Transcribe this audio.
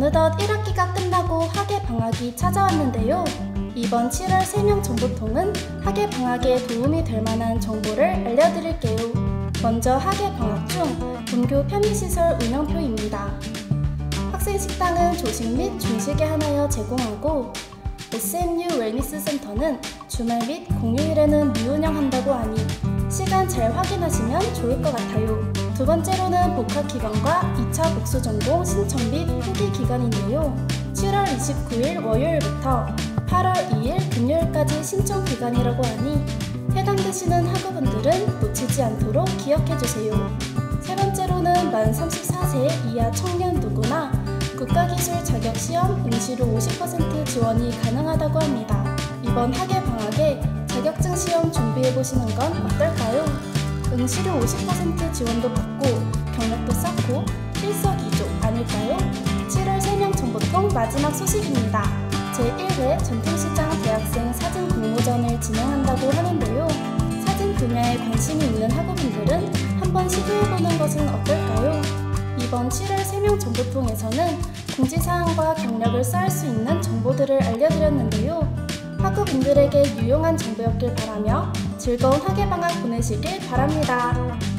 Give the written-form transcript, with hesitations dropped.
어느덧 1학기가 끝나고 학예방학이 찾아왔는데요. 이번 7월 세명 정보통은 학예방학에 도움이 될 만한 정보를 알려드릴게요. 먼저 학예방학 중 본교 편의시설 운영표입니다. 학생식당은 조식 및 중식에 한하여 제공하고 SMU 웰니스 센터는 주말 및 공휴일에는 미운영한다고 하니 시간 잘 확인하시면 좋을 것 같아요. 두 번째로는 복학기간과 2차 복수전공 신청 및 후기 기간인데요. 7월 29일 월요일부터 8월 2일 금요일까지 신청 기간이라고 하니 해당되시는 학우분들은 놓치지 않도록 기억해주세요. 세 번째로는 만 34세 이하 청년 누구나 국가기술 자격시험 응시료 50% 지원이 가능하다고 합니다. 이번 학예방학에 자격증 시험 준비해보시는 건 어떨까요? 응시료 50% 지원도 받고 경력도 쌓고 일석이조 아닐까요? 7월 세명 정보통 마지막 소식입니다. 제1회 전통시장 대학생 사진 공모전을 진행한다고 하는데요. 사진 분야에 관심이 있는 학우분들은 한번 시도해보는 것은 어떨까요? 이번 7월 세명 정보통에서는 공지사항과 경력을 쌓을 수 있는 정보들을 알려드렸는데요. 학우분들에게 유용한 정보였길 바라며 즐거운 학예방학 보내시길 바랍니다.